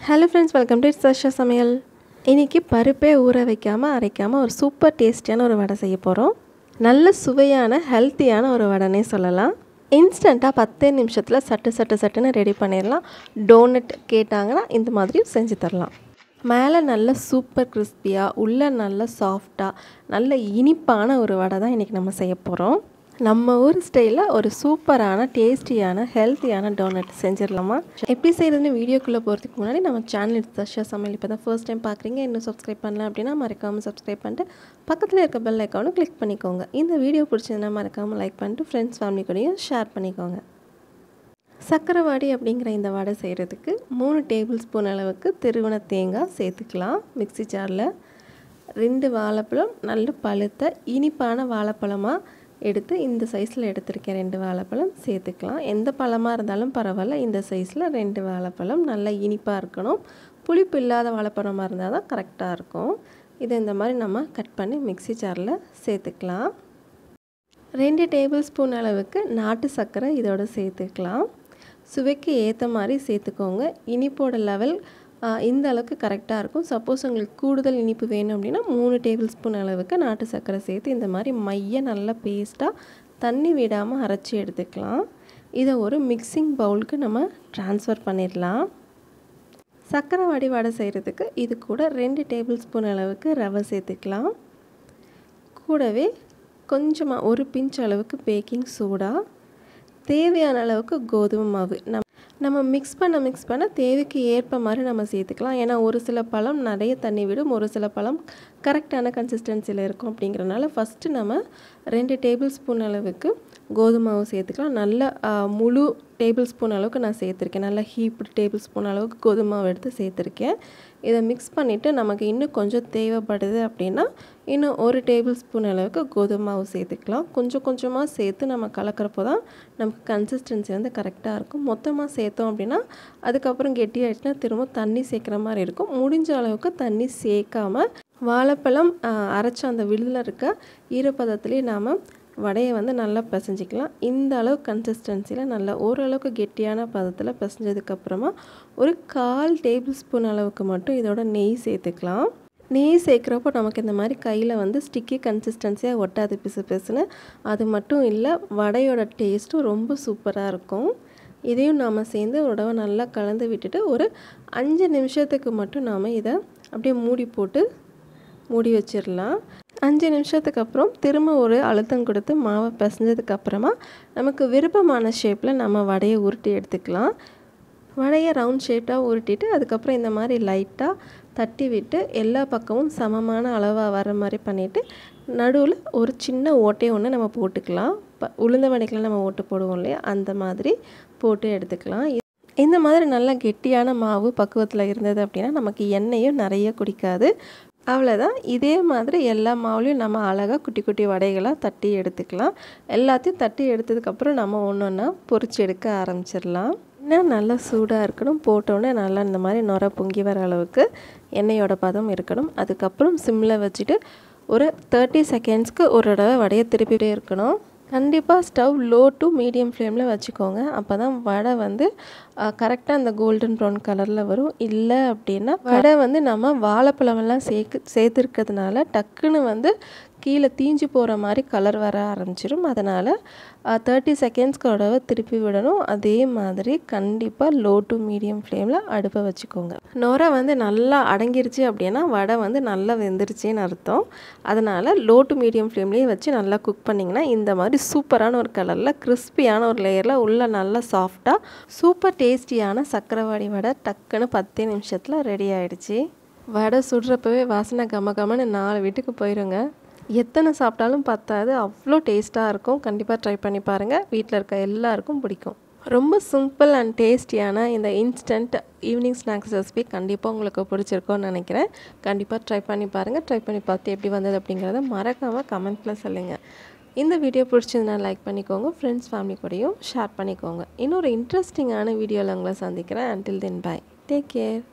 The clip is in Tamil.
Hello friends, welcome to Sarsha சமையல். இன்றைக்கி பருப்பே ஊற வைக்காமல் அரைக்காமல் ஒரு சூப்பர் டேஸ்டியான ஒரு வடை செய்ய போகிறோம். நல்ல சுவையான ஹெல்த்தியான ஒரு வடைனே சொல்லலாம். இன்ஸ்டண்ட்டாக 10 நிமிஷத்தில் சட்டுன்னு ரெடி பண்ணிடலாம். டோனட் கேட்டாங்கன்னா இந்த மாதிரி செஞ்சு தரலாம். மேலே நல்ல சூப்பர் கிறிஸ்பியாக, உள்ளே நல்ல சாஃப்டாக, நல்ல இனிப்பான ஒரு வடை தான் இன்றைக்கி நம்ம செய்ய போகிறோம். நம்ம ஊர் ஸ்டைலில் ஒரு சூப்பரான டேஸ்டியான ஹெல்த்தியான டோனட் செஞ்சிடலாமா? எப்படி செய்கிறதுன்னு வீடியோக்குள்ளே போகிறதுக்கு முன்னாடி நம்ம சேனல் சர்ஷா சமையல் இப்போ தான் ஃபர்ஸ்ட் டைம் பார்க்குறீங்க, இன்னும் சப்ஸ்கிரைப் பண்ணல அப்படின்னா மறக்காமல் சப்ஸ்கிரைப் பண்ணிட்டு பக்கத்தில் இருக்க பெல் ஐக்கானும் கிளிக் பண்ணிக்கோங்க. இந்த வீடியோ பிடிச்சதுன்னா மறக்காமல் லைக் பண்ணிட்டு ஃப்ரெண்ட்ஸ் ஃபேமிலி கூடயும் ஷேர் பண்ணிக்கோங்க. சக்கரைவாடி அப்படிங்கிற இந்த வடை செய்கிறதுக்கு 3 டேபிள் ஸ்பூன் அளவுக்கு திருவன தேங்காய் சேர்த்துக்கலாம். மிக்ஸி ஜாரில் 2 வாழைப்பழம், நல்ல பழுத்த இனிப்பான வாழைப்பழமாக எடுத்து இந்த சைஸில் எடுத்துருக்கேன். 2 வாழைப்பழம் சேர்த்துக்கலாம். எந்த பழமாக இருந்தாலும் பரவாயில்ல, இந்த சைஸில் 2 வாழைப்பழம் நல்லா இனிப்பாக இருக்கணும். புளிப்பு இல்லாத வாழைப்பழமாக இருந்தால் தான் கரெக்டாக இருக்கும். இதை இந்த மாதிரி நம்ம கட் பண்ணி மிக்ஸி ஜாரில் சேர்த்துக்கலாம். 2 டேபிள் ஸ்பூன் அளவுக்கு நாட்டு சர்க்கரை இதோட சேர்த்துக்கலாம். சுவைக்கு ஏற்ற மாதிரி சேர்த்துக்கோங்க. இனிப்போட லெவல் இந்த அளவுக்கு கரெக்டாக இருக்கும். சப்போஸ் உங்களுக்கு கூடுதல் இனிப்பு வேணும் அப்படின்னா 3 டேபிள் ஸ்பூன் அளவுக்கு நாட்டு சர்க்கரை சேர்த்து இந்த மாதிரி மைய நல்லா பேஸ்ட்டாக தண்ணி விடாமல் அரைச்சி எடுத்துக்கலாம். இதை ஒரு மிக்சிங் பவுலுக்கு நம்ம ட்ரான்ஸ்ஃபர் பண்ணிடலாம். சர்க்கரை வடை செய்கிறதுக்கு இது கூட 2 டேபிள் ஸ்பூன் அளவுக்கு ரவை சேர்த்துக்கலாம். கூடவே கொஞ்சமாக ஒரு பிஞ்ச் அளவுக்கு பேக்கிங் சோடா, தேவையான அளவுக்கு கோதுமை மாவு நம்ம மிக்ஸ் பண்ண தேவைக்கு ஏற்ப மாதிரி நம்ம சேர்த்துக்கலாம். ஏன்னா ஒரு சில பழம் நிறைய தண்ணி விடும், ஒரு சில பழம் கரெக்டான கன்சிஸ்டன்சியில் இருக்கும். அப்படிங்கிறனால ஃபஸ்ட்டு நம்ம 2 டேபிள் ஸ்பூன் அளவுக்கு கோதுமை மாவு சேர்த்துக்கலாம். நல்ல முழு டேபிள் ஸ்பூன் அளவுக்கு நான் சேர்த்துருக்கேன். நல்லா ஹீப்டு டேபிள் ஸ்பூன் அளவுக்கு கோதுமை மாவு எடுத்து சேர்த்துருக்கேன். இதை மிக்ஸ் பண்ணிவிட்டு நமக்கு இன்னும் கொஞ்சம் தேவைப்படுது அப்படின்னா இன்னும் 1 டேபிள் ஸ்பூன் அளவுக்கு கோதுமை மாவு சேர்த்துக்கலாம். கொஞ்சமாக சேர்த்து நம்ம கலக்கிறப்போ தான் நமக்கு கன்சிஸ்டன்சி வந்து கரெக்டாக இருக்கும். மொத்தமாக சேர்த்தோம் அப்படின்னா அதுக்கப்புறம் கெட்டியாகிடுச்சுன்னா திரும்ப தண்ணி சேர்க்குற மாதிரி இருக்கும். முடிஞ்ச அளவுக்கு தண்ணி சேர்க்காமல் வாழைப்பழம் அரைச்ச அந்த விழுதில் இருக்க ஈரப்பதத்துலேயே நாம் வடையை வந்து நல்லா பிசைஞ்சிக்கலாம். இந்த அளவு கன்சிஸ்டன்சியில் நல்லா ஓரளவுக்கு கெட்டியான பதத்தில் பிசைஞ்சதுக்கப்புறமா ஒரு 1/4 டேபிள் ஸ்பூன் அளவுக்கு மட்டும் இதோட நெய் சேர்த்துக்கலாம். நெய் சேர்க்குறப்போ நமக்கு இந்த மாதிரி கையில் வந்து ஸ்டிக்கி கன்சிஸ்டன்சியாக ஒட்டாது பிசுன்னு. அது மட்டும் இல்லை, வடையோட டேஸ்ட்டும் ரொம்ப சூப்பராக இருக்கும். இதையும் நாம் சேர்ந்து ஒரு தடவை நல்லா கலந்து விட்டுட்டு ஒரு 5 நிமிஷத்துக்கு மட்டும் நாம் இதை அப்படியே மூடி வச்சிடலாம். 5 நிமிஷத்துக்கு அப்புறம் திரும்ப ஒரு அழுத்தம் கொடுத்து மாவை பிசைஞ்சதுக்கப்புறமா நமக்கு விருப்பமான ஷேப்பில் நம்ம வடையை உருட்டி எடுத்துக்கலாம். வடையை ரவுண்ட் ஷேப்பாக உருட்டிட்டு அதுக்கப்புறம் இந்த மாதிரி லைட்டாக தட்டி விட்டு எல்லா பக்கமும் சமமான அளவாக வர மாதிரி பண்ணிவிட்டு நடுவில் ஒரு சின்ன ஓட்டை ஒன்று நம்ம போட்டுக்கலாம். உளுந்த வடைக்கெலாம் நம்ம ஓட்டு போடுவோம் இல்லையா, அந்த மாதிரி போட்டு எடுத்துக்கலாம். இந்த மாதிரி நல்லா கெட்டியான மாவு பக்குவத்தில் இருந்தது அப்படின்னா நமக்கு எண்ணெயும் நிறைய குடிக்காது. அவ்வளோதான். இதே மாதிரி எல்லா மாவுலையும் நம்ம அழகாக குட்டி வடைகளாக தட்டி எடுத்துக்கலாம். எல்லாத்தையும் தட்டி எடுத்ததுக்கப்புறம் நம்ம ஒன்றா பொரிச்சு எடுக்க ஆரம்பிச்சிடலாம். எண்ணெய் நல்லா சூடாக இருக்கணும். போட்டோன்னே நல்லா இந்த மாதிரி நுர பொங்கி வர அளவுக்கு எண்ணெயோட பதம் இருக்கணும். அதுக்கப்புறம் சிம்மில் வச்சுட்டு ஒரு 30 செகண்ட்ஸ்க்கு ஒரு தடவை வடையை திருப்பிட்டே இருக்கணும். கண்டிப்பாக ஸ்டவ் லோ டு மீடியம் ஃப்ளேமில் வச்சுக்கோங்க. அப்போ தான் வடை வந்து கரெக்டாக அந்த கோல்டன் ப்ரௌன் கலரில் வரும். இல்லை அப்படின்னா வடை வந்து நம்ம வாழைப்பழமெல்லாம் சேர்த்துருக்கிறதுனால டக்குன்னு வந்து கீழே தீஞ்சு போகிற மாதிரி கலர் வர ஆரம்பிச்சிடும். அதனால் 30 செகண்ட்ஸ்க்கு ஒரு திருப்பி விடணும். அதே மாதிரி கண்டிப்பாக லோ டு மீடியம் ஃப்ளேமில் அடுப்பை வச்சுக்கோங்க. நுரை வந்து நல்லா அடங்கிருச்சு அப்படின்னா வடை வந்து நல்லா வெந்துருச்சுன்னு அர்த்தம். அதனால் லோ டு மீடியம் ஃப்ளேம்லேயே வச்சு நல்லா குக் பண்ணிங்கன்னா இந்த மாதிரி சூப்பரான ஒரு கலரில் கிறிஸ்பியான ஒரு லேயரில் உள்ள நல்லா சாஃப்டாக சூப்பர் டேஸ்டியான சக்கரைவாடி வடை டக்குன்னு 10 நிமிஷத்தில் ரெடி ஆகிடுச்சு. வடை சுடுறப்பவே வாசனை கமன்னு 4 வீட்டுக்கு போயிடுங்க. எத்தனை சாப்பிட்டாலும் பத்தாது, அவ்வளோ டேஸ்ட்டாக இருக்கும். கண்டிப்பாக ட்ரை பண்ணி பாருங்கள். வீட்டில் இருக்க எல்லாருக்கும் பிடிக்கும். ரொம்ப சிம்பிள் அண்ட் டேஸ்டியான இந்த இன்ஸ்டன்ட் ஈவினிங் ஸ்நாக்ஸ் ரெசிபி கண்டிப்பாக உங்களுக்கு பிடிச்சிருக்கோன்னு நினைக்கிறேன். கண்டிப்பாக ட்ரை பண்ணி பாருங்கள். ட்ரை பண்ணி பார்த்து எப்படி வந்தது அப்படிங்கிறத மறக்காமல் கமெண்ட்டில் சொல்லுங்கள். இந்த வீடியோ பிடிச்சதுன்னா லைக் பண்ணிக்கோங்க. ஃப்ரெண்ட்ஸ் ஃபேமிலி கூடயும் ஷேர் பண்ணிக்கோங்க. இன்னொரு இன்ட்ரெஸ்டிங்கான வீடியோவில் உங்களை சந்திக்கிறேன். Until then bye, take care.